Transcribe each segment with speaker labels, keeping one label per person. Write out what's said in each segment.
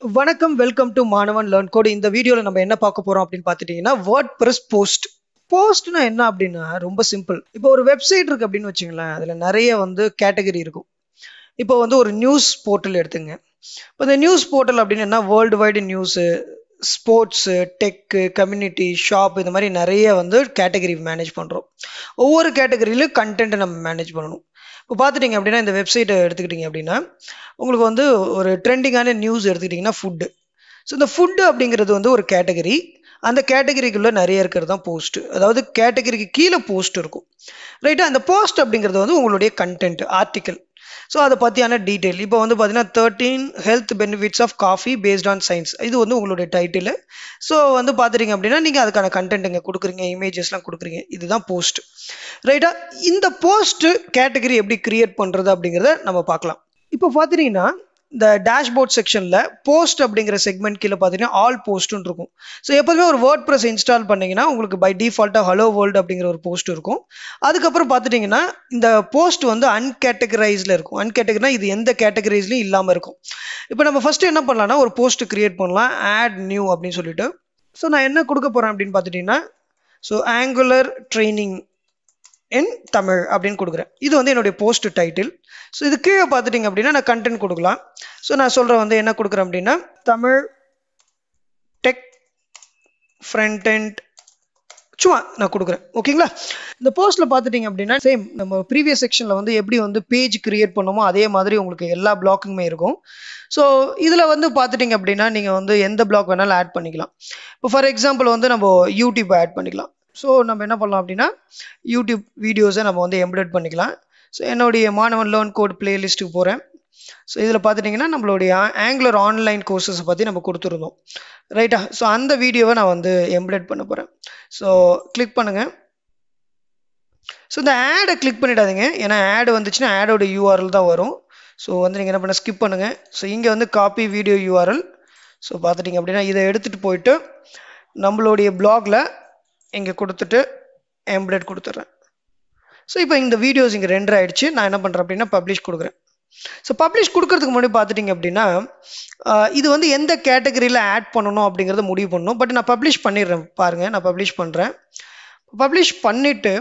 Speaker 1: வணக்கம் welcome to Maanavan learn code. இந்த வீடியோல நம்ம என்ன பார்க்க போறோம் அப்படின்னு பார்த்துட்டீங்கன்னா WordPress போஸ்ட்னா என்ன அப்படின்னா ரொம்ப சிம்பிள். இப்போ ஒரு வெப்சைட் இருக்கு அப்படின்னு வச்சுங்களேன், அதுல நிறைய கேட்டகரி இருக்கும். இப்போ ஒரு நியூஸ் போர்ட்டல் எடுத்துங்க. இப்போ இந்த நியூஸ் போர்ட்டல் அப்படின்னு என்ன, world wide news, sports, tech, community, shop, இந்த மாதிரி நிறைய கேட்டகரி மேனேஜ் பண்றோம். ஒவ்வொரு கேட்டகரியிலும் கண்டென்ட் நம்ம மேனேஜ் பண்ணணும். இப்போ பார்த்துட்டீங்க அப்படின்னா இந்த வெப்சைட்டை எடுத்துக்கிட்டீங்க அப்படின்னா உங்களுக்கு ஒரு ட்ரெண்டிங்கான நியூஸ் எடுத்துக்கிட்டிங்கன்னா ஃபுட்டு. ஸோ இந்த ஃபுட்டு அப்படிங்கிறது ஒரு கேட்டகரி. அந்த கேட்டகரிக்குள்ளே நிறைய இருக்கிறது தான் போஸ்ட். அதாவது கேட்டகரிக்கு கீழே போஸ்ட் இருக்கும், ரைட்டா? அந்த போஸ்ட் அப்படிங்கிறது உங்களுடைய கண்டென்ட் ஆர்டிக்கல். ஸோ அதை பற்றியான டீட்டெயில். இப்போ பார்த்தீங்கன்னா 13 health benefits of coffee based on science, இது உங்களுடைய டைட்டில். ஸோ பார்த்துட்டீங்க அப்படின்னா நீங்கள் அதுக்கான கண்டென்ட் இங்கே கொடுக்குறீங்க, இமேஜஸ்லாம் கொடுக்குறீங்க. இதுதான் போஸ்ட், ரைட்டா? இந்த போஸ்ட் கேட்டகரி எப்படி கிரியேட் பண்ணுறது அப்படிங்கிறத நம்ம பார்க்கலாம். இப்போ பார்த்துட்டீங்கன்னா இந்த டேஷ்போர்ட் செக்ஷனில் போஸ்ட் அப்படிங்கிற செக்மெண்ட் கீழே பார்த்தீங்கன்னா ஆல் போஸ்ட்னு இருக்கும். ஸோ எப்போதுமே ஒரு WordPress இன்ஸ்டால் பண்ணிங்கன்னா உங்களுக்கு பை டிஃபால்ட்டாக ஹலோ வேர்ல்டு அப்படிங்கிற ஒரு போஸ்ட் இருக்கும். அதுக்கப்புறம் பார்த்துட்டிங்கன்னா இந்த போஸ்ட் அன்கேட்டகரைஸில் இருக்கும். அன்கேட்டகரினா இது எந்த கேட்டகரைஸ்லையும் இல்லாமல் இருக்கும். இப்போ நம்ம ஃபஸ்ட்டு என்ன பண்ணலாம்னா ஒரு போஸ்ட் கிரியேட் பண்ணலாம், ஆட் நியூ அப்படின்னு சொல்லிட்டு. ஸோ நான் என்ன கொடுக்க போகிறேன் அப்படின்னு பார்த்துட்டிங்கன்னா, so Angular training in Tamil அப்படின்னு கொடுக்குறேன். இது என்னுடைய போஸ்ட் டைட்டில். ஸோ இது கீழே பார்த்துட்டிங்க அப்படின்னா நான் கண்டென்ட் கொடுக்கலாம். ஸோ நான் சொல்கிறேன் என்ன கொடுக்குறேன் அப்படின்னா தமிழ் டெக் ஃப்ரண்ட் எண்ட் சும்மா நான் கொடுக்குறேன், ஓகேங்களா? இந்த போஸ்ட்டில் பார்த்துட்டிங்க அப்படின்னா சேம் நம்ம ப்ரீவியஸ் செக்ஷனில் எப்படி பேஜ் கிரியேட் பண்ணோமோ அதே மாதிரி உங்களுக்கு எல்லா பிளாக்குமே இருக்கும். ஸோ இதில் பார்த்துட்டிங்க அப்படின்னா நீங்கள் எந்த பிளாக் வேணாலும் ஆட் பண்ணிக்கலாம். இப்போ ஃபார் எக்ஸாம்பிள் நம்ம யூடியூப் ஆட் பண்ணிக்கலாம். ஸோ நம்ம என்ன பண்ணலாம் அப்படின்னா யூடியூப் வீடியோஸை நம்ம எம்ப்ளாய்ட் பண்ணிக்கலாம். ஸோ என்னுடைய மாணவன் லேர்ன் கோட் பிளேலிஸ்ட்டுக்கு போகிறேன். ஸோ இதில் பார்த்துட்டிங்கன்னா நம்மளுடைய ஆங்குலர் ஆன்லைன் கோர்சஸை பற்றி நம்ம கொடுத்துருந்தோம், ரைட்டா? ஸோ அந்த வீடியோவை நான் எம்ப்ளாய்ட் பண்ண போகிறேன். ஸோ கிளிக் பண்ணுங்கள். ஸோ இந்த ஆடை கிளிக் பண்ணிடாதீங்க, ஏன்னா ஆடு வந்துச்சுன்னா ஆடோட யூஆர்எல் தான் வரும். ஸோ நீங்கள் என்ன பண்ண ஸ்கிப் பண்ணுங்கள். ஸோ இங்கே காப்பி வீடியோ யூஆர்எல். ஸோ பார்த்துட்டிங்க அப்படின்னா இதை எடுத்துகிட்டு போயிட்டு நம்மளுடைய பிளாகில் இங்கே கொடுத்துட்டு எம்ப்ளாய்ட் கொடுத்துட்றேன். ஸோ இப்போ இந்த வீடியோஸ் இங்கே ரெண்டர் ஆகிடுச்சு. நான் என்ன பண்ணுறேன் அப்படின்னா பப்ளிஷ் கொடுக்குறேன். ஸோ பப்ளிஷ் கொடுக்கறதுக்கு முன்னாடி பார்த்துட்டிங்க அப்படின்னா இது எந்த கேட்டகரியில் ஆட் பண்ணணும் அப்படிங்கிறத முடிவு பண்ணணும். பட் நான் பப்ளிஷ் பண்ணிடுறேன். பாருங்கள், நான் பப்ளிஷ் பண்ணுறேன். பப்ளிஷ் பண்ணிவிட்டு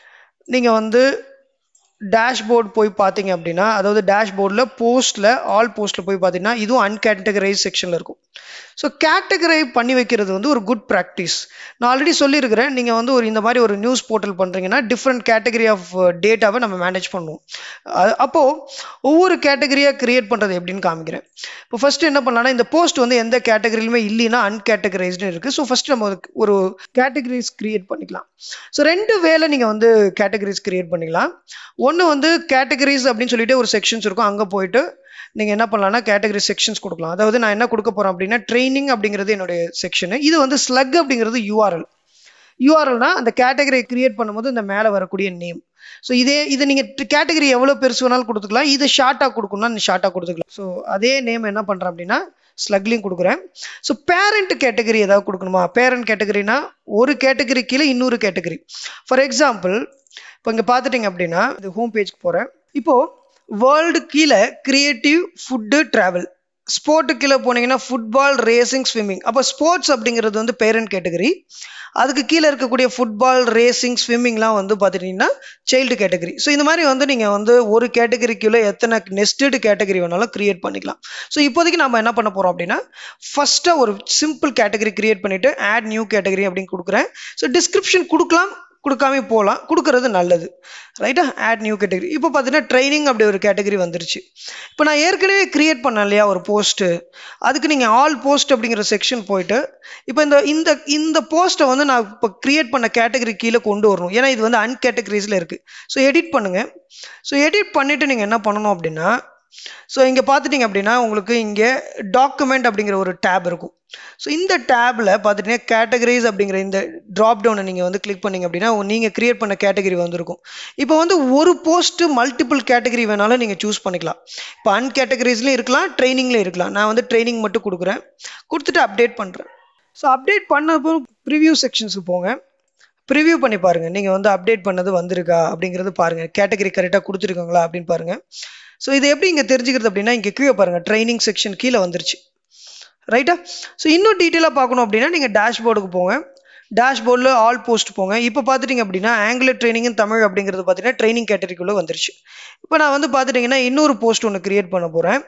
Speaker 1: நீங்கள் டேஷ்போர்ட் போய் பார்த்தீங்க அப்படின்னா, அதாவது டேஷ்போர்டில் போஸ்ட்டில் ஆல் போஸ்ட்டில் போய் பார்த்தீங்கன்னா இதுவும் அன்கேட்டகரைஸ் செக்ஷனில் இருக்கும். ஸோ கேட்டகரை பண்ணி வைக்கிறது ஒரு குட் ப்ராக்டிஸ். நான் ஆல்ரெடி சொல்லியிருக்கிறேன், நீங்கள் ஒரு இந்த மாதிரி ஒரு நியூஸ் போர்ட்டல் பண்ணுறீங்கன்னா டிஃப்ரெண்ட் கேட்டகரி ஆஃப் டேட்டாவை நம்ம மேனேஜ் பண்ணுவோம். அப்போது ஒவ்வொரு கேட்டகரியாக கிரியேட் பண்ணுறது எப்படின்னு காமிக்கிறேன். இப்போ ஃபஸ்ட்டு என்ன பண்ணலாம்னா இந்த போஸ்ட் எந்த கேட்டகரியிலுமே இல்லைன்னா அன்கேட்டகரைஸ்டு இருக்குது. ஸோ ஃபஸ்ட்டு நம்ம ஒரு கேட்டகரிஸ் கிரியேட் பண்ணிக்கலாம். ஸோ ரெண்டு வேலை நீங்கள் கேட்டகரிஸ் கிரியேட் பண்ணிக்கலாம். ஒன்று கேட்டகரிஸ் அப்படின்னு சொல்லிட்டு ஒரு செக்ஷன்ஸ் இருக்கும், அங்கே போயிட்டு நீங்கள் என்ன பண்ணலாம்னா கேட்டகரி செக்ஷன்ஸ் கொடுக்கலாம். அதாவது நான் என்ன கொடுக்க போகிறேன் அப்படின்னா ட்ரைனிங் அப்படிங்கிறது என்னுடைய செக்ஷனு. இது ஸ்லக் அப்படிங்கிறது யூஆர்எல்னா அந்த கேட்டகரி கிரியேட் பண்ணும்போது இந்த மேலே வரக்கூடிய நேம். ஸோ இதை நீங்கள் கேட்டகரி எவ்வளோ பெருசு வேணாலும் கொடுத்துக்கலாம். இது ஷார்ட்டாக கொடுக்கணும்னா ஷார்ட்டாக கொடுத்துக்கலாம். ஸோ அதே நேம் என்ன பண்ணுறேன் அப்படின்னா ஸ்லக்லையும் கொடுக்குறேன். ஸோ பேரண்ட் கேட்டகரி ஏதாவது கொடுக்கணுமா? பேரண்ட் கேட்டகரினா ஒரு கேட்டகரி கீழே இன்னொரு கேட்டகரி. ஃபார் எக்ஸாம்பிள் இப்போ இங்கே பார்த்துட்டிங்க அப்படின்னா இது ஹோம் பேஜ்க்கு போகிறேன். இப்போது வேர்ல்டு கீழே கிரியேட்டிவ், ஃபுட்டு, ட்ராவல். ஸ்போர்ட்டு கீழே போனீங்கன்னா ஃபுட்பால், ரேசிங், ஸ்விம்மிங். அப்போ ஸ்போர்ட்ஸ் அப்படிங்கிறது பேரண்ட் கேட்டகரி. அதுக்கு கீழே இருக்கக்கூடிய ஃபுட்பால், ரேசிங், ஸ்விம்மிங்லாம் பார்த்துட்டிங்கன்னா சைல்டு கேட்டகரி. ஸோ இந்த மாதிரி நீங்கள் ஒரு கேட்டகரிக்குள்ளே எத்தனை நெஸ்டட் கேட்டகரி வேணாலும் கிரியேட் பண்ணிக்கலாம். ஸோ இப்போதைக்கு நம்ம என்ன பண்ண போகிறோம் அப்படின்னா ஃபஸ்ட்டாக ஒரு சிம்பிள் கேட்டகரி கிரியேட் பண்ணிவிட்டு ஆட் நியூ கேட்டகரி அப்படின்னு கொடுக்குறேன். ஸோ டிஸ்கிரிப்ஷன் கொடுக்கலாம், கொடுக்காம போகலாம், கொடுக்கறது நல்லது, ரைட்டா? Add new category. இப்போ பார்த்தீங்கன்னா ட்ரைனிங் அப்படி ஒரு கேட்டகரி வந்துருச்சு. இப்போ நான் ஏற்கனவே கிரியேட் பண்ணேன் இல்லையா ஒரு போஸ்ட்டு, அதுக்கு நீங்கள் ஆல் போஸ்ட் அப்படிங்கிற செக்ஷன் போயிட்டு இப்போ இந்த இந்த போஸ்ட்டை நான் இப்போ கிரியேட் பண்ண கேட்டகரி கீழே கொண்டு வரணும். ஏன்னா இது அன்கேட்டகரிஸில் இருக்குது. ஸோ எடிட் பண்ணுங்கள். ஸோ எடிட் பண்ணிவிட்டு நீங்கள் என்ன பண்ணணும் அப்படின்னா ஸோ இங்கே பார்த்துட்டிங்க அப்படின்னா உங்களுக்கு இங்கே டாக்குமெண்ட் அப்படிங்கிற ஒரு டேப் இருக்கும். ஸோ இந்த டேப்பில் பார்த்துட்டிங்கன்னா கேட்டகரிஸ் அப்படிங்கிற இந்த ட்ராப் டவுனை நீங்கள் கிளிக் பண்ணிங்க அப்படின்னா நீங்கள் கிரியேட் பண்ண கேட்டகரி வந்திருக்கும். இப்போ ஒரு போஸ்ட்டு மல்டிபிள் கேட்டகரி வேணாலும் நீங்கள் சூஸ் பண்ணிக்கலாம். இப்போ அன்கேட்டகரிஸ்லையும் இருக்கலாம், ட்ரைனிங்லேயும் இருக்கலாம். நான் ட்ரைனிங் மட்டும் கொடுக்குறேன், கொடுத்துட்டு அப்டேட் பண்ணுறேன். ஸோ அப்டேட் பண்ணப்போ ப்ரிவ்யூ செக்ஷன்ஸுக்கு போங்க, ப்ரிவ்யூ பண்ணி பாருங்கள். நீங்கள் அப்டேட் பண்ணது வந்திருக்கா அப்படிங்கிறது பாருங்கள், கேட்டகரி கரெக்டாக கொடுத்துருக்காங்களா அப்படின்னு பாருங்கள். ஸோ இது எப்படி இங்கே தெரிஞ்சுக்கிறது அப்படின்னா இங்கே கீழே பாருங்கள் ட்ரைனிங் செக்ஷன் கீழே வந்துருச்சு. ரைட்டா? ஸோ இன்னும் டீட்டெயிலாக பார்க்கணும் அப்படின்னா நீங்கள் டேஷ்போர்டுக்கு போங்க. டேஷ்போர்டில் ஆல் போஸ்ட் போங்க. இப்போ பார்த்துட்டிங்க அப்படின்னா ஆங்குலர் ட்ரைனிங் இன் தமிழ் அப்படிங்கிறது பார்த்தீங்கன்னா ட்ரைனிங் கேட்டகரிக்குள்ளே வந்துருச்சு. இப்போ நான் வந்து பார்த்துட்டிங்கன்னா இன்னொரு போஸ்ட் ஒன்று கிரியேட் பண்ண போகிறேன்.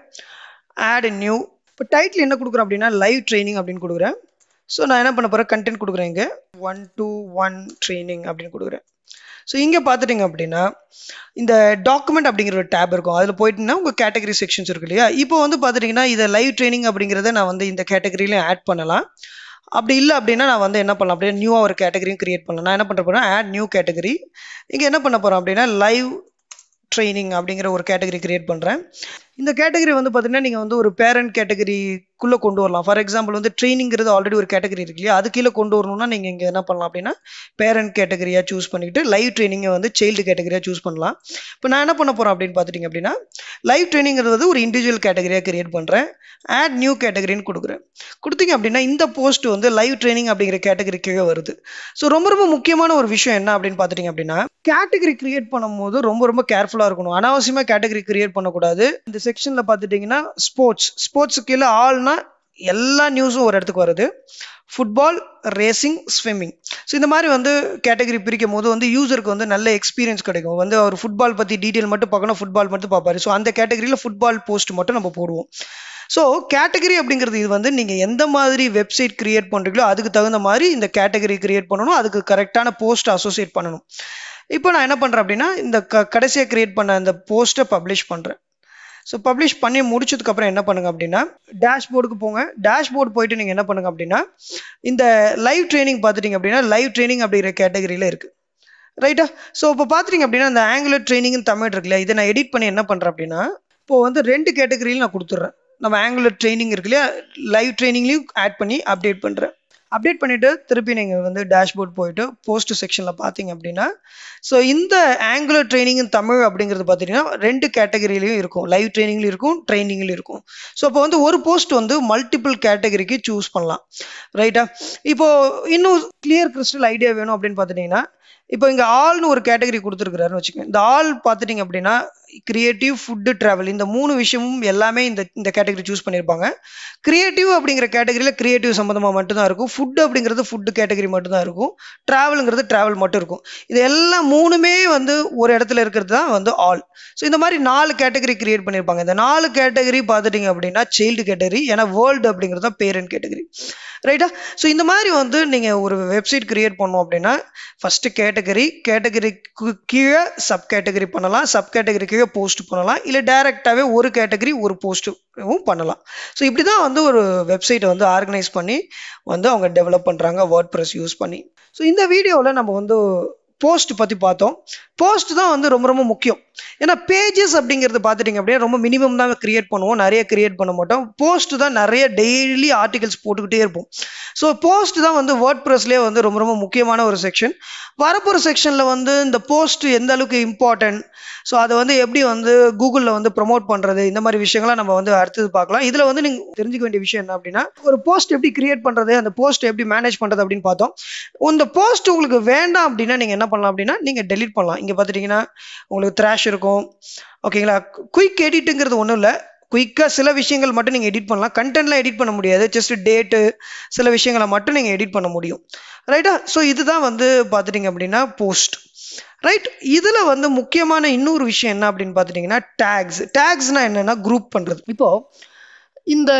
Speaker 1: Add new. இப்போ டைட்டில் என்ன கொடுக்குறேன் அப்படின்னா லைவ் ட்ரைனிங் அப்படின்னு கொடுக்குறேன். ஸோ நான் என்ன பண்ண போகிறேன், கண்டென்ட் கொடுக்குறேன். இங்கே 1-to-1 ட்ரைனிங் அப்படின்னு கொடுக்குறேன். ஸோ இங்கே பார்த்துட்டிங்க அப்படின்னா இந்த டாக்குமெண்ட் அப்படிங்கிற ஒரு டேப் இருக்கும். அதில் போயிட்டுன்னா உங்கள் கேட்டகரி செக்ஷன்ஸ் இருக்கு இல்லையா? இப்போ வந்து பார்த்துட்டிங்கன்னா இதை லைவ் ட்ரைனிங் அப்படிங்கிறத நான் வந்து இந்த கேட்டகரியிலையும் ஆட் பண்ணலாம். அப்படி இல்லை அப்படின்னா நான் வந்து என்ன பண்ணலாம் அப்படின்னா நியூவாக ஒரு கேட்டகரியும் கிரியேட் பண்ணலாம். நான் என்ன பண்ண போகிறேன், ஆட் நியூ கேட்டகரி. இங்கே என்ன பண்ண போகிறோம் அப்படின்னா லைவ் ட்ரைனிங் அப்படிங்கிற ஒரு கேட்டகரி கிரியேட் பண்ணுறேன். இந்த கேட்டகரி வந்து பார்த்தீங்கன்னா நீங்கள் வந்து ஒரு பேரண்ட் கேட்டகரிக்குள்ளே கொண்டு வரலாம். ஃபார் எக்ஸாம்பிள் வந்து ட்ரைனிங்கிறது ஆல்ரெடி ஒரு கேட்டகரி இருக்கு இல்லையா? அது கீழே கொண்டு வரணும்னா நீங்கள் இங்கே என்ன பண்ணலாம் அப்படின்னா பேரண்ட் கேட்டகரியாக சூஸ் பண்ணிக்கிட்டு லைவ் ட்ரைனிங்கை வந்து சைல்டு கேட்டகரியாக சூஸ் பண்ணலாம். இப்போ நான் என்ன பண்ண போகிறேன் அப்படின்னு பார்த்துட்டிங்க அப்படின்னா லைவ் ட்ரைனிங்கிறது வந்து ஒரு இண்டிவிஜுவல் கேட்டகரியாக கிரியேட் பண்ணுறேன். ஆட் நியூ கேட்டகரின்னு கொடுக்குறேன். கொடுத்தீங்க அப்படின்னா இந்த போஸ்ட் வந்து லைவ் ட்ரைனிங் அப்படிங்கிற கேட்டகரி கீழே வருது. ஸோ ரொம்ப ரொம்ப முக்கியமான ஒரு விஷயம் என்ன அப்படின்னு பார்த்துட்டிங்க அப்படின்னா கேட்டகரி கிரியேட் பண்ணும்போது ரொம்ப ரொம்ப கேர்ஃபுல்லாக இருக்கணும். அனாவசியமாக கேட்டகரி கிரியேட் பண்ணக்கூடாது. இந்த செக்ஷனில் பார்த்துட்டிங்கன்னா ஸ்போர்ட்ஸ் கீழே ஆல்னா எல்லா நியூஸும் ஒரு இடத்துக்கு வருது. Football, racing, swimming. ஸோ இந்த மாதிரி வந்து கேட்டகரி பிரிக்கும் போது வந்து யூசருக்கு வந்து நல்ல எக்ஸ்பீரியன்ஸ் கிடைக்கும். வந்து அவர் ஃபுட்பால் பற்றி டீட்டெயில் மட்டும் பார்க்கணும், ஃபுட்பால் மட்டும் பார்ப்பாரு. ஸோ அந்த கேட்டகரியில் ஃபுட்பால் போஸ்ட் மட்டும் நம்ம போடுவோம். ஸோ கேட்டகரி அப்படிங்கிறது இது வந்து நீங்கள் எந்த மாதிரி வெப்சைட் கிரியேட் பண்ணுறீங்களோ அதுக்கு தகுந்த மாதிரி இந்த கேட்டகரி கிரியேட் பண்ணணும். அதுக்கு கரெக்டான போஸ்ட் அசோசியேட் பண்ணணும். இப்போ நான் என்ன பண்ணுறேன் அப்படின்னா இந்த கடைசியாக கிரியேட் பண்ண அந்த போஸ்ட்டை பப்ளிஷ் பண்ணுறேன். ஸோ பப்ளிஷ் பண்ணி முடிச்சதுக்கப்புறம் என்ன பண்ணுங்க அப்படின்னா டேஷ்போர்டுக்கு போங்க. டேஷ்போர்டு போயிட்டு நீங்கள் என்ன பண்ணுங்க அப்படின்னா இந்த லைவ் ட்ரைனிங் பார்த்துட்டிங்க அப்படின்னா லைவ் ட்ரைனிங் அப்படிங்கிற கேட்டகரியில் இருக்குது. ரைட்டா? ஸோ இப்போ பார்த்துட்டிங்க அப்படின்னா இந்த ஆங்குலர் ட்ரைனிங் தமிழ் இருக்குல்லையா, இதை நான் எடிட் பண்ணி என்ன பண்ணுறேன் அப்படின்னா இப்போது வந்து 2 கேட்டகரியில் நான் கொடுத்துட்றேன். நம்ம ஆங்குலர் ட்ரைனிங் இருக்கு இல்லையா, லைவ் ட்ரைனிங்லையும் ஆட் பண்ணி அப்டேட் பண்ணுறேன். அப்டேட் பண்ணிவிட்டு திருப்பி நீங்கள் வந்து டேஷ்போர்ட் போயிட்டு போஸ்ட் செக்ஷனில் பார்த்தீங்க அப்படின்னா ஸோ இந்த ஆங்குலர் ட்ரைனிங் தமிழ் அப்படிங்கிறது பார்த்தீங்கன்னா 2 கேட்டகரியிலையும் இருக்கும். லைவ் ட்ரைனிங்லையும் இருக்கும், ட்ரைனிங்லையும் இருக்கும். ஸோ இப்போ வந்து ஒரு போஸ்ட் வந்து மல்டிபிள் கேட்டகரிக்கு சூஸ் பண்ணலாம். ரைட்டா? இப்போது இன்னும் கிளியர் கிறிஸ்டல் ஐடியா வேணும் அப்படின்னு பார்த்துட்டிங்கன்னா இப்போ இங்கே ஆல்னு ஒரு கேட்டகரி கொடுத்துருக்குறாருன்னு வச்சுக்கோங்க. இந்த ஆல் பார்த்துட்டிங்க அப்படின்னா கிரியேட்டிவ், ஃபுட்டு, ட்ராவல் இந்த 3 விஷயமும் எல்லாமே இந்த கேட்டகரி சூஸ் பண்ணியிருப்பாங்க. கிரியேட்டிவ் அப்படிங்கிற கேட்டகரியில் கிரியேட்டிவ் சம்மந்தமாக மட்டும்தான் இருக்கும். ஃபுட்டு அப்படிங்கிறது ஃபுட்டு கேட்டகரி மட்டும்தான் இருக்கும். ட்ராவலுங்கிறது ட்ராவல் மட்டும் இருக்கும். இது எல்லாம் 3மே வந்து ஒரு இடத்துல இருக்கிறது தான் வந்து ஆல். ஸோ இந்த மாதிரி 4 கேட்டகரி கிரியேட் பண்ணியிருப்பாங்க. இந்த 4 கேட்டகரி பார்த்துட்டிங்க அப்படின்னா சைல்டு கேட்டகரி, ஏன்னா வேர்ல்டு அப்படிங்கிறது தான் பேரண்ட் கேட்டகரி. ரைட்டா? ஸோ இந்த மாதிரி வந்து நீங்கள் ஒரு வெப்சைட் கிரியேட் பண்ணோம் அப்படின்னா ஃபஸ்ட்டு கேட்டகரிக்கு கீழே சப் கேட்டகரி பண்ணலாம், சப் கேட்டகரி கீழே போஸ்ட் பண்ணலாம், இல்லை டைரெக்டாகவே ஒரு கேட்டகரி ஒரு போஸ்ட்டும் பண்ணலாம். ஸோ இப்படி தான் வந்து ஒரு வெப்சைட்டை வந்து ஆர்கனைஸ் பண்ணி வந்து அவங்க டெவலப் பண்ணுறாங்க WordPress யூஸ் பண்ணி. ஸோ இந்த வீடியோவில் நம்ம வந்து போஸ்ட் பற்றி பார்த்தோம். போஸ்ட் தான் வந்து ரொம்ப ரொம்ப முக்கியம். ஏன்னா பேஜஸ் அப்படிங்கிறது பார்த்துட்டிங்க அப்படின்னா ரொம்ப மினிமம் தான் கிரியேட் பண்ணுவோம், நிறைய கிரியேட் பண்ண மாட்டோம். போஸ்ட் தான் நிறைய டெய்லி ஆர்டிகல்ஸ் போட்டுக்கிட்டே இருப்போம். ஸோ போஸ்ட் தான் வந்து வேர்ட்ப்ரெஸ்லேயே வந்து ரொம்ப ரொம்ப முக்கியமான ஒரு செக்ஷன். வரப்போகிற செக்ஷனில் வந்து இந்த போஸ்ட் எந்த அளவுக்கு இம்பார்ட்டன்ட், ஸோ அதை வந்து எப்படி வந்து கூகுளில் வந்து ப்ரொமோட் பண்ணுறது, இந்த மாதிரி விஷயங்கள்லாம் நம்ம வந்து அடுத்தது பார்க்கலாம். இதில் வந்து நீங்கள் தெரிஞ்சுக்க வேண்டிய விஷயம் என்ன அப்படின்னா ஒரு போஸ்ட் எப்படி கிரியேட் பண்ணுறது, அந்த போஸ்ட் எப்படி மேனேஜ் பண்ணுறது அப்படின்னு பார்த்தோம். இந்த போஸ்ட் உங்களுக்கு வேண்டாம் அப்படின்னா நீங்கள் என்ன பண்ணலாம் அப்படின்னா நீங்கள் டெலீட் பண்ணலாம். இங்கே பார்த்துட்டிங்கன்னா உங்களுக்கு த்ராஷ் இருக்கும். ஓகேங்களா? குயிக் எடிட்டுங்கிறது ஒன்றும் இல்லை. குயிக்காக சில விஷயங்கள் மட்டும் நீங்கள் எடிட் பண்ணலாம். கண்டென்ட்லாம் எடிட் பண்ண முடியாது. ஜஸ்ட் டேட்டு சில விஷயங்களை மட்டும் நீங்கள் எடிட் பண்ண முடியும். ரைட்டா? ஸோ இதுதான் வந்து பார்த்துட்டிங்க அப்படின்னா போஸ்ட். ரைட்? இதில் வந்து முக்கியமான இன்னொரு விஷயம் என்ன அப்படின்னு பார்த்துட்டிங்கன்னா டேக்ஸ்னால் என்னென்னா குரூப் பண்ணுறது. இப்போது இந்த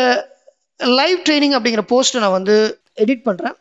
Speaker 1: லைவ் ட்ரைனிங் அப்படிங்கிற போஸ்ட்டை நான் வந்து எடிட் பண்ணுறேன்.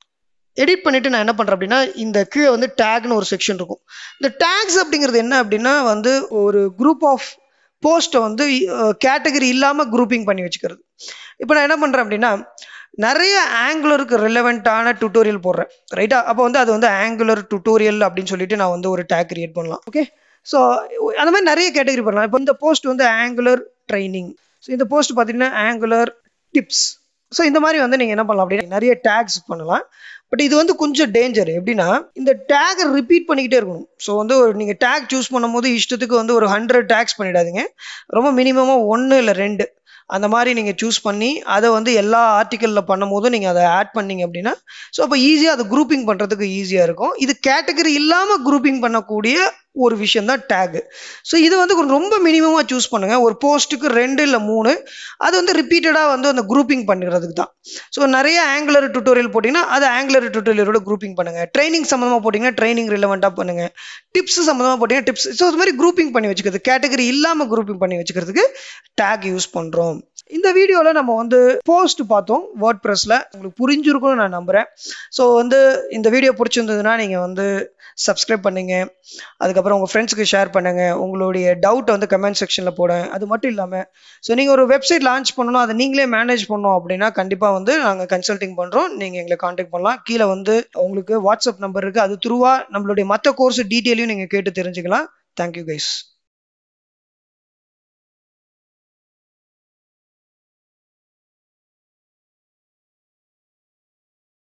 Speaker 1: எடிட் பண்ணிவிட்டு நான் என்ன பண்ணுறேன் அப்படின்னா இந்த கீழே வந்து டேக்னு ஒரு செக்ஷன் இருக்கும். இந்த டேக்ஸ் அப்படிங்கிறது என்ன அப்படின்னா வந்து ஒரு குரூப் ஆஃப் போஸ்ட்டை வந்து கேட்டகரி இல்லாமல் குரூப்பிங் பண்ணி வச்சுக்கிறது. இப்போ நான் என்ன பண்ணுறேன் அப்படின்னா நிறைய ஆங்குலருக்கு ரிலவெண்ட்டான டுட்டோரியல் போடுறேன். ரைட்டா? அப்போ வந்து அது வந்து ஆங்குலர் டுட்டோரியல் அப்படின்னு சொல்லிட்டு நான் வந்து ஒரு டேக் கிரியேட் பண்ணலாம். ஓகே? ஸோ அந்த மாதிரி நிறைய கேட்டகரி பண்ணலாம். இப்போ இந்த போஸ்ட் வந்து ஆங்குலர் ட்ரைனிங், ஸோ இந்த போஸ்ட் பார்த்தீங்கன்னா ஆங்குலர் டிப்ஸ். ஸோ இந்த மாதிரி வந்து நீங்கள் என்ன பண்ணலாம் அப்படின்னா நிறைய டேக்ஸ் பண்ணலாம். பட் இது வந்து கொஞ்சம் டேஞ்சர். எப்படின்னா இந்த டேகை ரிப்பீட் பண்ணிக்கிட்டே இருக்கணும். ஸோ வந்து ஒரு நீங்கள் டேக் சூஸ் பண்ணும்போது இஷ்டத்துக்கு வந்து ஒரு 100 டேக்ஸ் பண்ணிடாதீங்க. ரொம்ப மினிமமாக 1 இல்லை 2 அந்த மாதிரி நீங்கள் சூஸ் பண்ணி அதை வந்து எல்லா ஆர்டிக்கலில் பண்ணும் போதும் நீங்கள் அதை ஆட் பண்ணீங்க அப்படின்னா ஸோ அப்போ ஈஸியாக அதை குரூப்பிங் பண்ணுறதுக்கு ஈஸியாக இருக்கும். இது கேட்டகரி இல்லாமல் குரூப்பிங் பண்ணக்கூடிய ஒரு விஷயம் தான் டேக். ஸோ இது வந்து ரொம்ப மினிமமாக சூஸ் பண்ணுங்க. ஒரு போஸ்ட்டுக்கு 2 இல்லை 3, அது வந்து ரிப்பீட்டடாக வந்து அந்த குரூப்பிங் பண்ணுறதுக்கு தான். ஸோ நிறைய ஆங்குலர் டுட்டோரியல் போட்டிங்கன்னா அது ஆங்குலர் டுட்டோரியலோட குரூப்பிங் பண்ணுங்க. ட்ரைனிங் சம்மந்தமாக போட்டிங்கன்னா ட்ரைனிங் ரிலவெண்ட்டாக பண்ணுங்க. டிப்ஸ் சம்மந்தமாக போட்டிங்கன்னா டிப்ஸ். ஸோ அது மாதிரி குரூப்பிங் பண்ணி வச்சுக்கிறது, கேட்டகரி இல்லாமல் குரூப்பிங் பண்ணி வச்சுக்கிறதுக்கு டேக் யூஸ் பண்ணுறோம். இந்த வீடியோவில் நம்ம வந்து போஸ்ட் பார்த்தோம் வேர்ட்பிரஸ்ல. உங்களுக்கு புரிஞ்சிருக்கும்னு நான் நம்புகிறேன். ஸோ வந்து இந்த வீடியோ பிடிச்சிருந்ததுன்னா நீங்கள் வந்து சப்ஸ்கிரைப் பண்ணுங்க. அதுக்கப்புறம் உங்கள் ஃப்ரெண்ட்ஸுக்கு ஷேர் பண்ணுங்க. உங்களுடைய டவுட்டை வந்து கமெண்ட் செக்ஷனில் போடுங்க. அது மட்டும் இல்லாமல் ஸோ நீங்கள் ஒரு வெப்சைட் லான்ச் பண்ணணும், அதை நீங்களே மேனேஜ் பண்ணணும் அப்படின்னா கண்டிப்பாக வந்து நாங்கள் கன்சல்டிங் பண்ணுறோம். நீங்கள் எங்களை காண்டாக்ட் பண்ணலாம். கீழே வந்து உங்களுக்கு வாட்ஸ்அப் நம்பர் இருக்குது. அது த்ரூவாக நம்மளுடைய மற்ற கோர்ஸ் டீட்டெயிலையும் நீங்கள் கேட்டு தெரிஞ்சுக்கலாம். Thank you guys.